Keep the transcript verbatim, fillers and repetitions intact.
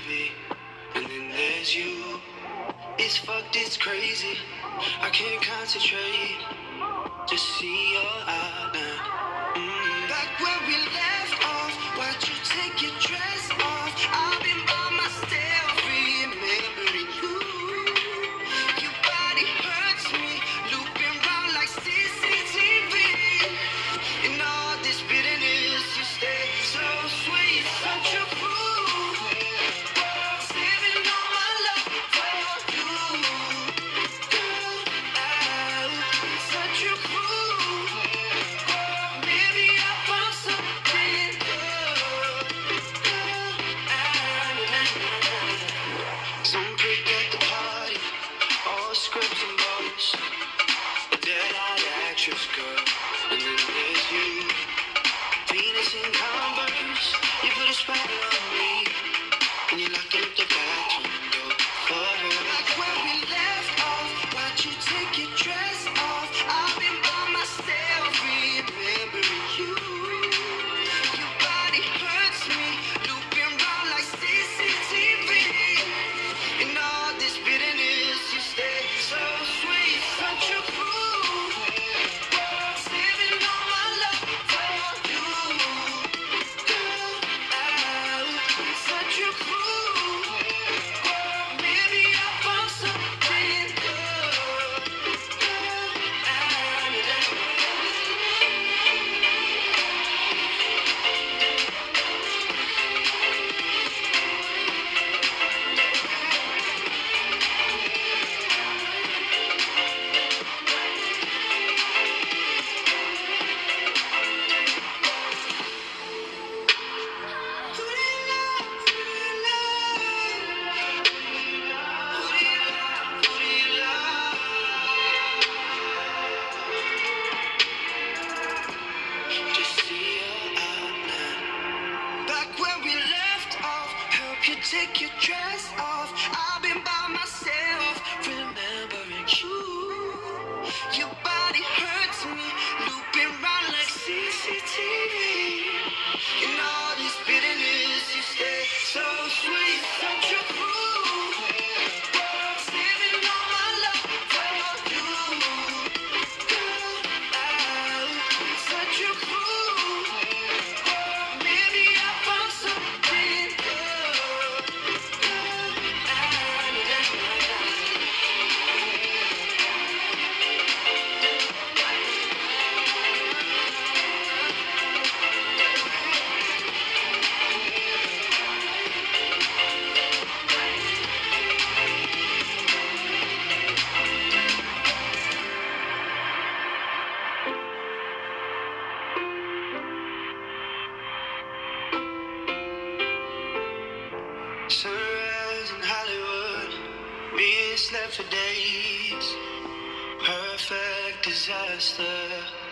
V. And then there's you. It's fucked, it's crazy. I can't concentrate. Just see your outline. Mm. Back where we left off, why'd you take your dress off? I've been by myself, remembering you. Your body hurts me, looping round like C C T V. In all this bitterness, you stay so sweet, such a fool. Saving all my love for you. Girl, I'm such a fool. Maybe I found something good. Some prick at the party, all scripts and bars. A dead-eyed actress, girl. And then there's you. Venus in Converse, you put a spotlight on me, and you're locking up the bathroom door for her. Like where we left off, why'd you take your dress off? I've been by myself, remembering you. Your body hurts me, looping round like C C T V. In all this bitterness, you stay so sweet, such a fool. Saving all my love for you. Girl, I'm such a fool. Maybe I found something good. Who do you love? Who do you love? Who do you love? Who do you love? Just see your outline. Back where we left off, help you take your dress off. I've been by myself, remembering you. Your body hurts me, looping round like C C T V. In all this bitterness, you stay so sweet, such a fool. Saving all my love for you. Girl, I'm such a fool. Maybe I found something good. Sunrise in Hollywood, being slept for days. Perfect disaster.